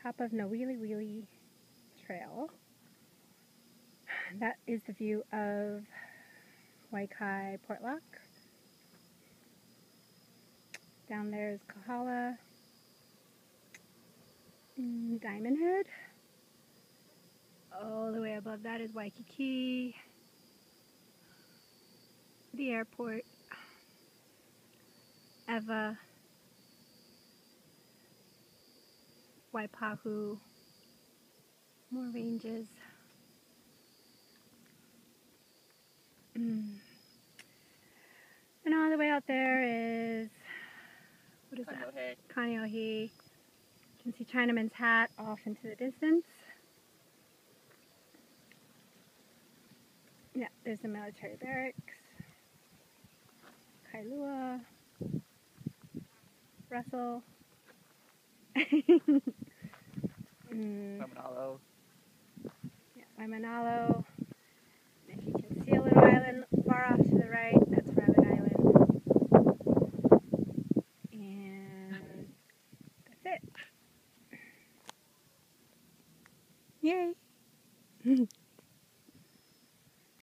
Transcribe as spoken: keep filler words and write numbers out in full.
top of the Wiliwilinui Trail. That is the view of Waikato Portlock. Down there is Kohala, Diamond Head. All the way above that is Waikiki, the airport, Eva, Waipahu, more ranges. Mm. And all the way out there is, what is that? Kaneohe. You can see Chinaman's Hat off into the distance. Yeah, there's the military barracks. Kailua. Russell. mm. Waimanalo. Yeah, Waimanalo. If you can see a little island far off to the right, that's Rabbit Island. And that's it. Yay!